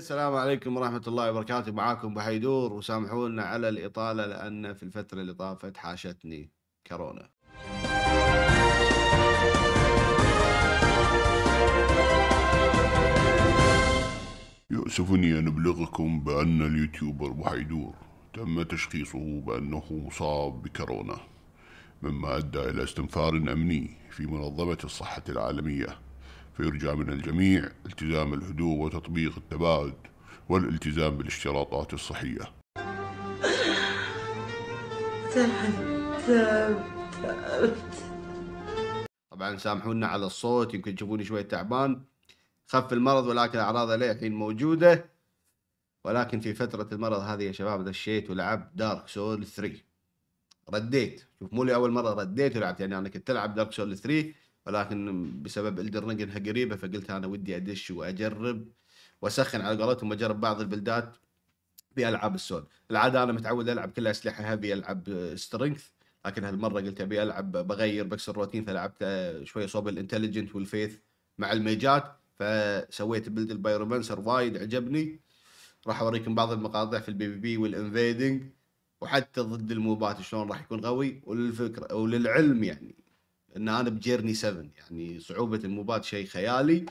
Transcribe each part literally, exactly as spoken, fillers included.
السلام عليكم ورحمة الله وبركاته، معاكم أبو حيدور، وسامحونا على الإطالة لأن في الفترة اللي طافت حاشتني كورونا. يؤسفني أن أبلغكم بأن اليوتيوبر بحيدور تم تشخيصه بأنه مصاب بكورونا، مما أدى إلى استنفار أمني في منظمة الصحة العالمية، فيرجى من الجميع التزام الهدوء وتطبيق التباعد والالتزام بالاشتراطات الصحية. طبعا سامحونا على الصوت، يمكن تشوفوني شوي تعبان، خف المرض ولكن أعراضه للحين موجودة. ولكن في فترة المرض هذه يا شباب دشيت ولعبت دارك سول ثري، رديت. شوف، مو لي أول مرة رديت ولعبت، يعني أنا كنت ألعب دارك سول ثري، ولكن بسبب إلدر رينج إنها قريبة فقلت أنا ودي أدش وأجرب وأسخن على قولتهم، أجرب بعض البلدات بألعاب السول. العادة أنا متعود ألعب كل أسلحة هذه، ألعب سترينث، لكن هالمرة قلت أبي ألعب بغير بكسر روتين، فلعبت شوية صوب الانتليجنت والفيث مع الميجات، فسويت بلد البايرومانسر وايد عجبني. راح أوريكم بعض المقاطع في البي بي بي والانفيدنج، وحتى ضد الموبات شلون راح يكون قوي. وللفكرة وللعلم يعني ان انا بجيرني سبعة، يعني صعوبة الموبات شيء خيالي.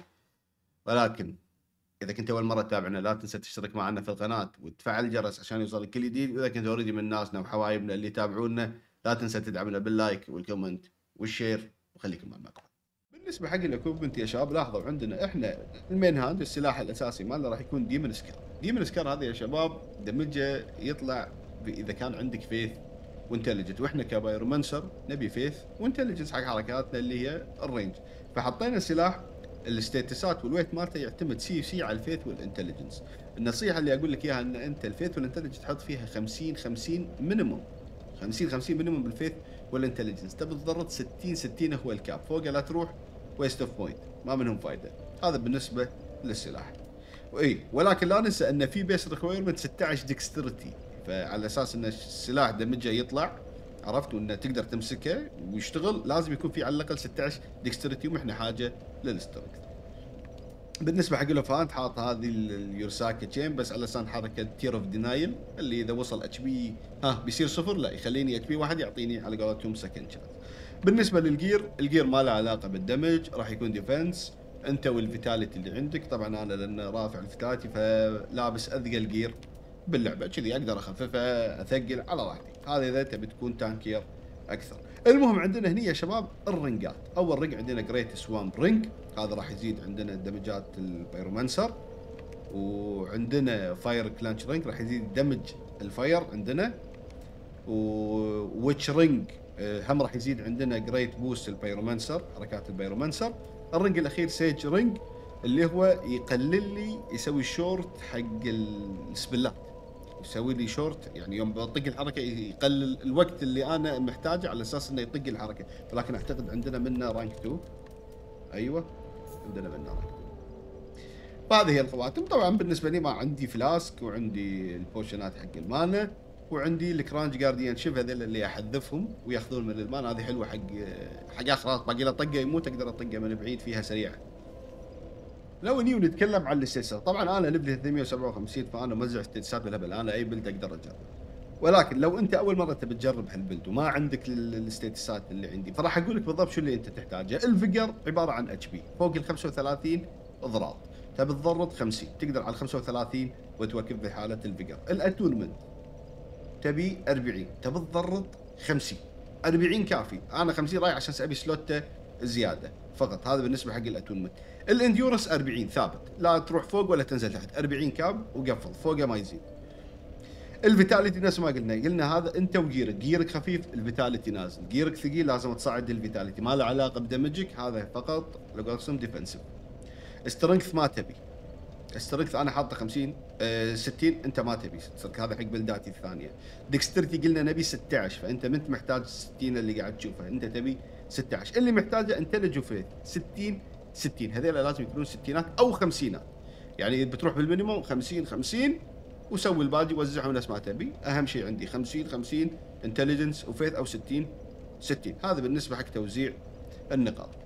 ولكن اذا كنت اول مرة تتابعنا لا تنسى تشترك معنا في القناة وتفعل الجرس عشان يوصلك كل جديد. واذا كنت اوريدي من ناسنا وحبايبنا اللي يتابعونا لا تنسى تدعمنا باللايك والكومنت والشير، وخليكم مع المقطع. بالنسبة حق الاكوبمنت يا شباب، لاحظوا عندنا احنا المين هاند، السلاح الاساسي مالنا راح يكون ديمن سكار. ديمن سكار هذا يا شباب دمجه يطلع اذا كان عندك فيث وانتليجنت، واحنا كبايرومانسر نبي فيث وانتليجنس حق حركاتنا اللي هي الرينج. فحطينا سلاح الستيتسات والويت مالته يعتمد سي سي على الفيث والانتليجنس. النصيحه اللي اقول لك اياها ان انت الفيث والانتليجنس تحط فيها خمسين خمسين مينيموم، خمسين خمسين مينيموم بالفيث والانتليجنس. تبي تضرب ستين ستين هو الكاب، فوقه لا تروح ويست اوف بوينت، ما منهم فايده. هذا بالنسبه للسلاح. واي ولكن لا ننسى ان في بيس ريكويرمنت ستة عشر ديكسترتي، فعلى اساس ان السلاح دمجه يطلع، عرفت، وانه تقدر تمسكه ويشتغل لازم يكون في على الاقل ستة عشر ديكسترتي، واحنا حاجه للسترنث. بالنسبه حق الوفانت حاط هذه اليورساكا تشين بس على لسان حركه تير اوف دينايل، اللي اذا وصل اتش بي ها بيصير صفر، لا يخليني اتش بي واحد يعطيني على قولتهم سكند شانس. بالنسبه للجير، الجير ما له علاقه بالدمج، راح يكون ديفنس انت والفيتاليتي اللي عندك. طبعا انا لان رافع الفيتاليتي فلابس اثقل جير باللعبه، كذي اقدر اخففها اثقل على راحتي. هذا اذا تبي تكون تانكير اكثر. المهم عندنا هنا يا شباب الرنجات. اول رنج عندنا جريت سوامب رينج، هذا راح يزيد عندنا دمجات البايرومانسر. وعندنا فاير كلانش رينج راح يزيد دمج الفاير عندنا. وويتش رينج هم راح يزيد عندنا جريت بوست البايرومانسر، حركات البايرومانسر. الرنج الاخير سيج رينج اللي هو يقلل لي، يسوي شورت حق السبلات، يسوي لي شورت، يعني يوم بطق الحركه يقلل الوقت اللي انا محتاجه على اساس انه يطق الحركه. ولكن اعتقد عندنا منه رانك اثنين. ايوه عندنا منه رانك اثنين. فهذه هي الخواتم. طبعا بالنسبه لي ما عندي فلاسك، وعندي البوشنات حق المانا، وعندي الكرانج جارديان شيف، هذول اللي احذفهم وياخذون من المانا. هذه حلوه حق حق خلاص باقي له طقه يموت اقدر اطقه من بعيد، فيها سريعه. لو نيو نتكلم عن الستيتسات، طبعا انا ليفل ثلاثمية وسبعة وخمسين فانا موزع ستيتسات بالهبل، انا اي بلد اقدر اجرب. ولكن لو انت اول مره تبي تجرب هالبلد وما عندك الستيتسات اللي عندي، فراح اقول لك بالضبط شو اللي انت تحتاجه. الفقر عباره عن اتش بي فوق ال خمسة وثلاثين اضراب، تبي تضرب خمسين تقدر على ال خمسة وثلاثين وتوقف بحاله الفقر. الاتونمنت تبي أربعين، تبي تضرب خمسين، أربعين كافي. انا خمسين رايح عشان ابي سلوته زياده فقط. هذا بالنسبه حق الاتونمنت. الانديورنس أربعين ثابت، لا تروح فوق ولا تنزل تحت، أربعين كاب وقفل، فوقه ما يزيد. الفيتاليتي نفس ما قلنا قلنا هذا انت وجيرك، جيرك خفيف الفيتاليتي نازل، جيرك ثقيل لازم تصعد الفيتاليتي، ما له علاقه بدمجك، هذا فقط لقسم ديفنسيف. سترينث ما تبي، سترينث انا حاطه خمسين أه ستين، انت ما تبي سترينث، هذا حق بلداتي الثانيه. ديكسترتي قلنا نبي ستة عشر، فانت ما انت محتاج ستين اللي قاعد تشوفه، انت تبي ستة عشر. اللي محتاجه انتلج وفيث ستين ستين، هذول لازم يكونون ستينات او خمسينات، يعني بتروح بالمينيموم خمسين خمسين وسوي الباقي وزعهم نفس ما تبي. اهم شيء عندي خمسين خمسين انتليجنس وفيث او ستين ستين. هذا بالنسبه حق توزيع النقاط.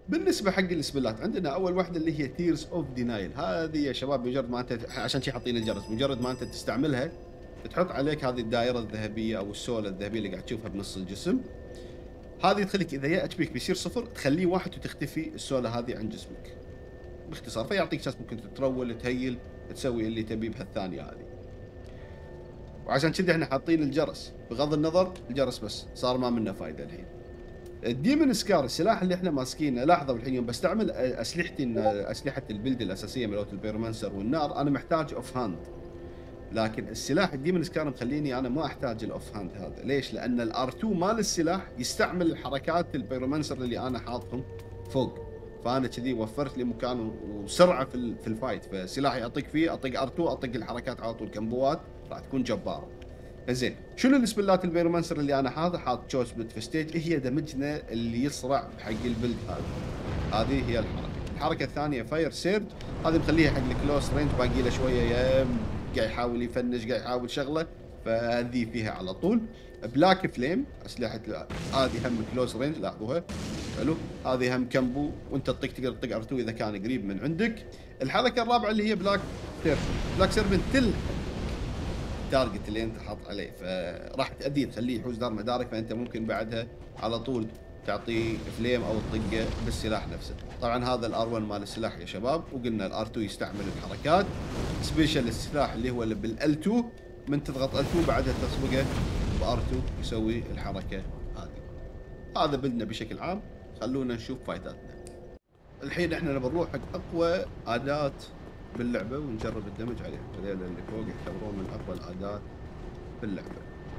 بالنسبه حق السبلات عندنا اول واحده اللي هي تيرز اوف دينايل. هذه يا شباب مجرد ما انت، عشان شي حاطين الجرس، مجرد ما انت تستعملها تحط عليك هذه الدائره الذهبيه او السوله الذهبيه اللي قاعد تشوفها بنص الجسم. هذه تخليك اذا يا اتش بيك بيصير صفر تخليه واحد وتختفي السوله هذه عن جسمك باختصار، فيعطيك شانس ممكن تترول تهيل تسوي اللي تبيه بهالثانيه هذه. وعشان كذا احنا حاطين الجرس، بغض النظر الجرس بس صار ما منه فايده الحين. الديمن سكار السلاح اللي احنا ماسكينه، لاحظوا الحين يوم بستعمل اسلحتي اسلحه البلد الاساسيه مالت البيرومانسر والنار انا محتاج اوف هاند، لكن السلاح الديمن سكار مخليني انا ما احتاج الاوف هاند هذا. ليش؟ لان الار اتنين مال السلاح يستعمل الحركات البيرومانسر اللي انا حاطهم فوق، فانا كذي وفرت لي مكان وسرعه في في الفايت، فسلاحي اطق فيه اطق ار اتنين اطق الحركات على طول كمبوات راح تكون جباره. زين شنو السبلات البيرومانسر اللي انا حاطه؟ حاط تشوز بلت في ستيج، هي دمجنا اللي يصرع حق البلد هذا. هذه هي الحركه. الحركه الثانيه فاير سيرج، هذه مخليها حق الكلوس رينج، باقي له شويه يا قاعد يحاول يفنش قاعد يحاول شغله، فهذه فيها على طول. بلاك فليم اسلحه هذه هم كلوز رينج، لاحظوها حلو. هذه هم كمبو وانت تطق تقدر تطق ار اتنين اذا كان قريب من عندك. الحركه الرابعه اللي هي بلاك سيرفنت. بلاك سيرفنت تل التارجت اللي انت حاط عليه، فراح تأذيه تخليه يحوز دار مدارك، فانت ممكن بعدها على طول تعطيه فليم او تطقه بالسلاح نفسه. طبعا هذا الار واحد مال السلاح يا شباب، وقلنا الار اتنين يستعمل الحركات. سبيشل السلاح اللي هو اللي بالال اتنين، من تضغط ال اتنين بعدها تسبقه بار اتنين يسوي الحركه هذه. هذا بلدنا بشكل عام. خلونا نشوف فايتاتنا. الحين احنا نبي نروح حق اقوى اداه باللعبه ونجرب الدمج عليهم. هذول اللي فوق يعتبرون من اقوى الاداه باللعبه.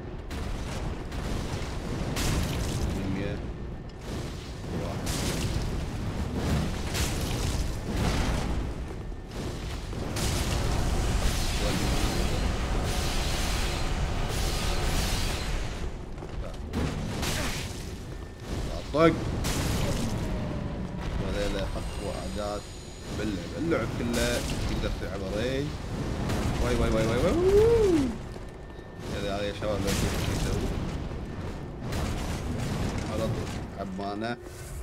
مية واحد. طق. وهذول اقوى اداه باللعب. اللعب كله تقدر تلعب ريج. واي واي واي واي واي هذا يا شباب لا تشوفوا شو يسوي على طول عبانه.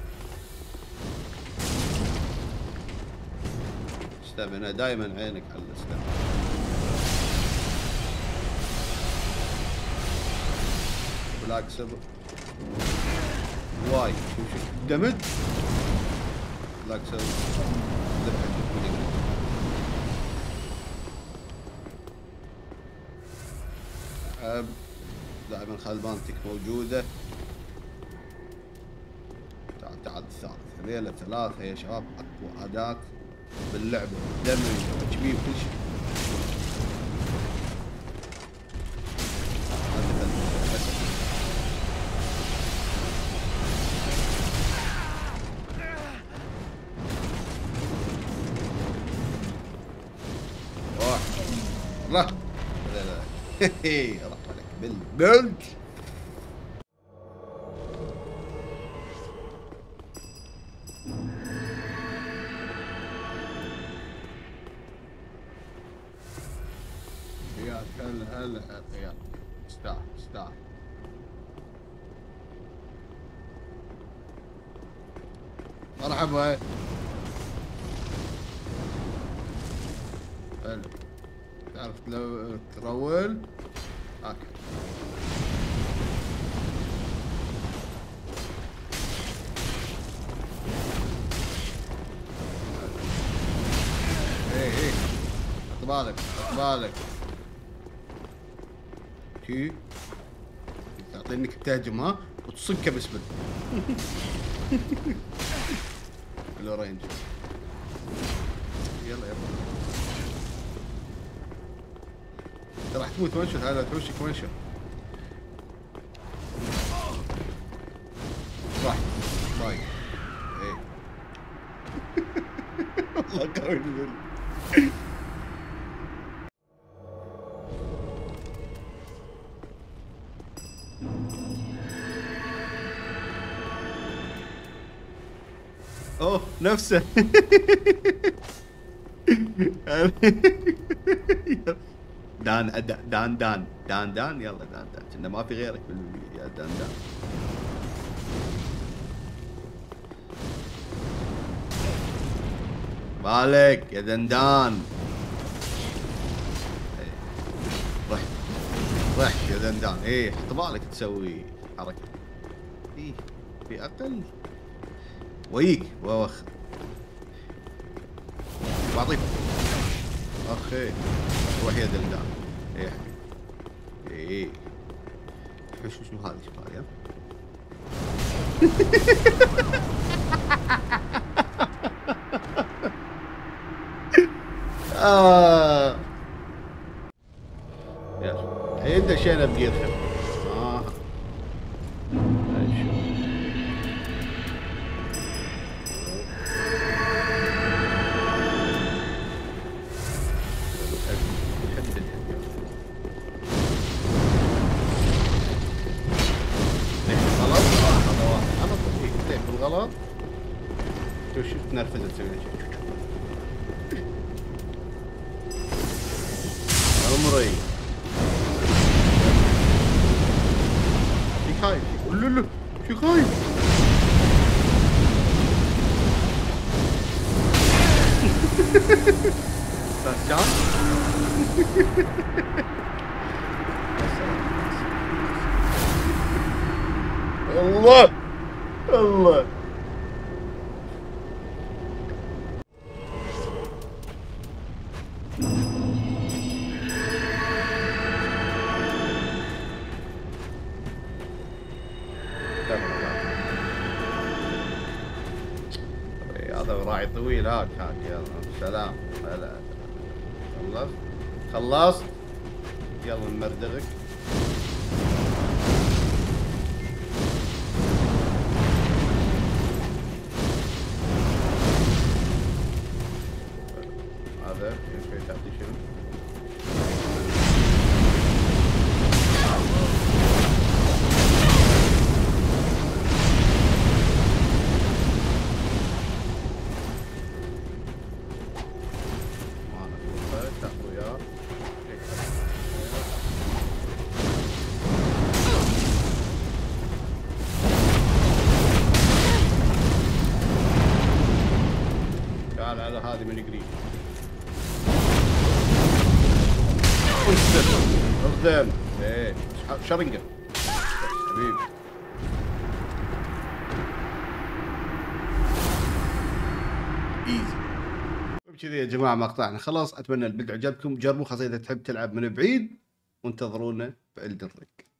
استمنى دائما عينك على الاستمنى. بلاك سبر واي شوف شوف دمج. بلاك سبر دائما خلي بانتك موجودة. تعال تعال الثالث. هذيلا ثلاثة يا شباب أقوى أداة باللعبة، دمج واتش بي وكل شيء. راح لا لا راح عليك بالبلد. يا هلا هلا يا استاهل استاهل. مرحبا. حلو. تعرف لو ترول اوكي. ايه ايه حط بالك حط بالك. كي تعطي انك تهجم ها وتصكه بسبل. الاورنج يلا يلا راح تموت ونشوت. هذا توشك ونشوت راح باي. ايه والله قوي. اوه نفسه. دان دان دان دان دان يلا دان دان كنا ما في غيرك يا دان دان. بالك يا دندان. رح رح يا دندان. ايه حط بالك تسوي حركة. ايه في اقل ويك ووخ بعطيك. اخي روح يا دندان. ايه حبيبي. ايه شو شو هذه شو هذه آه. يلا الحين دشينا بجير خفيف. اه نشوف. الحد الحد غلط. هذا واحد غلط فيك بالغلط. شوف شوف تنرفز تسوي له شيء. عمري في خايف. لا لا في خايف. بس جان الله الله. هذا راعي طويل هاك هاك. يلا سلام. هلا خلصت خلصت. يلا نمردغك. هذا شوي تعطي شنو؟ تعال على هذه من قريب. اصدم. ايه شرنقه حبيبي. ايزي. وبكذا يا جماعه مقطعنا خلاص. اتمنى الفيديو عجبكم. جربوا خاصه اذا تحب تلعب من بعيد. وانتظرونا بإلدن رينج.